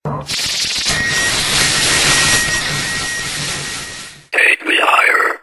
Take me higher.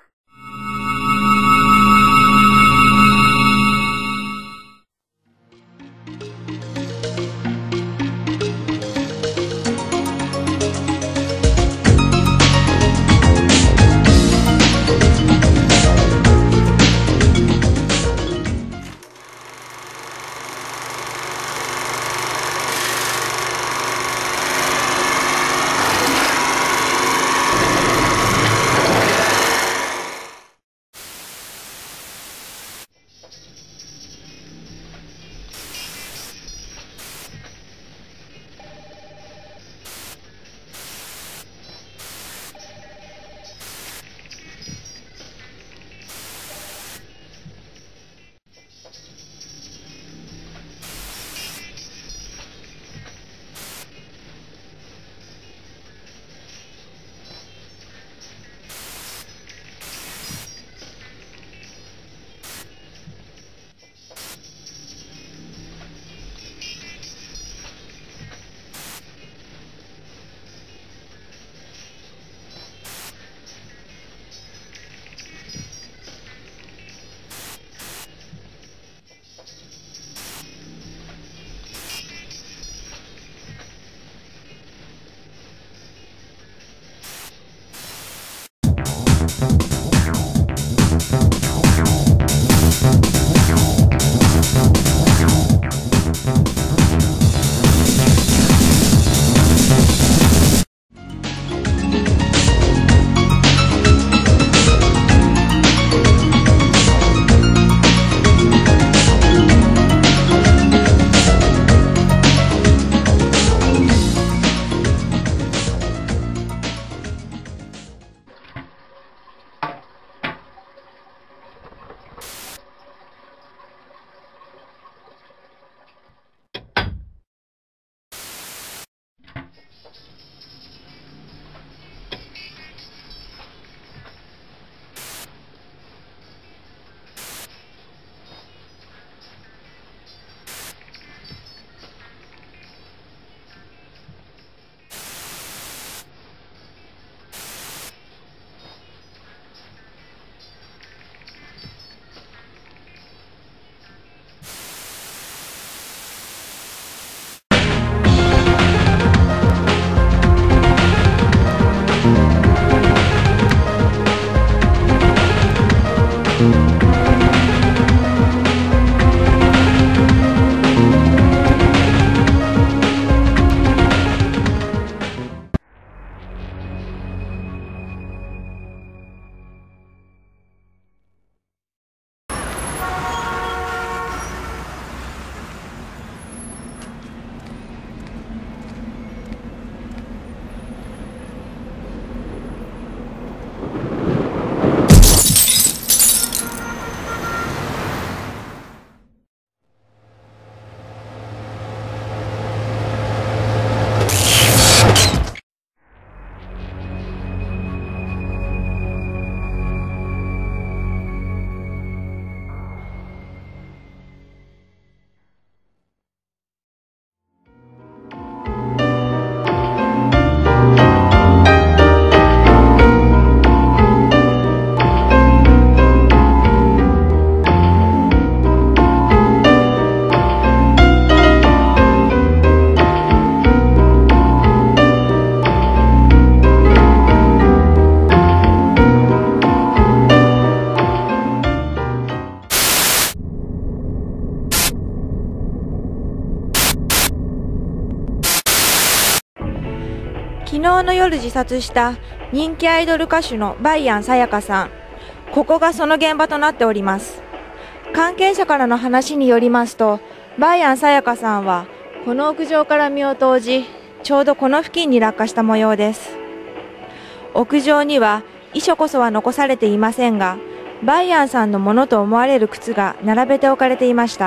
昨日の夜自殺した人気アイドル歌手のバイアンさやかさん。ここがその現場となっております。関係者からの話によりますと、バイアンさやかさんはこの屋上から身を投じ、ちょうどこの付近に落下した模様です。屋上には遺書こそは残されていませんが、バイアンさんのものと思われる靴が並べて置かれていました。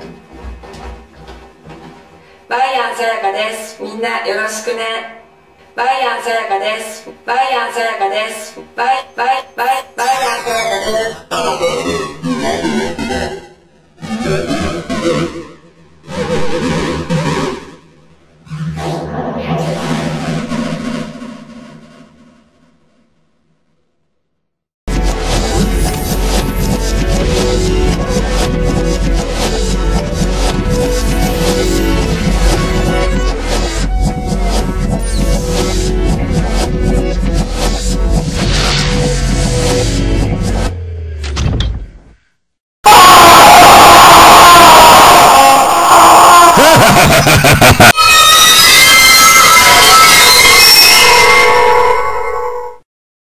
バイアンさやかです。みんなよろしくね。 バイアンさやかです。バイアンさやかです。バイアンさやかです。